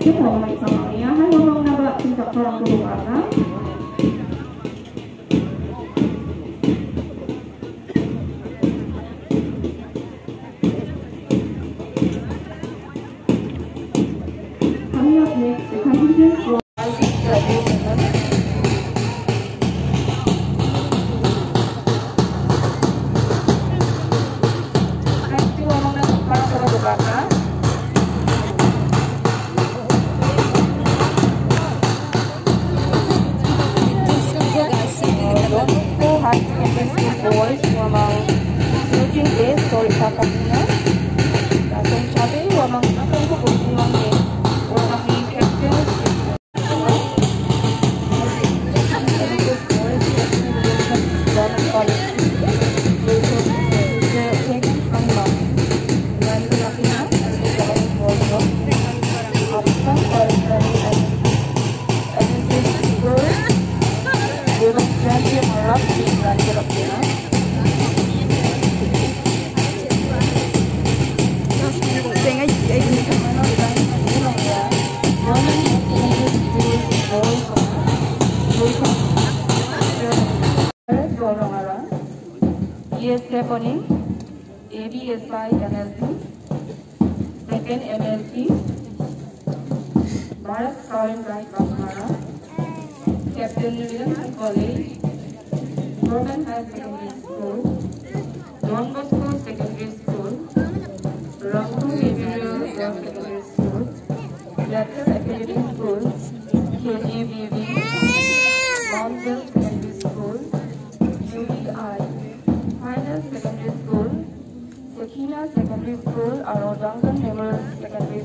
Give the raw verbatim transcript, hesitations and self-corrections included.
Assalamualaikum warahmatullahi wabarakatuh. Hai ngomong naba tingkat orang berwarna. Coming up next, the contingent for boys wamang looking base story kakaknya langsung cabe wamang akan kubutin wangnya wamang ni captain E S happening, A B S I N L P, second M L P, Bharat Foreign Right Baghmara, Captain Williams College, Roman High Secondary School, Don Bosco Secondary School, Rambu Memorial Girls Secondary School, Lateral Academy School, K J B V, Mount Girls Secondary School, U B I, Final Secondary School, Sakina Secondary School, Aro Duncan Memorial Secondary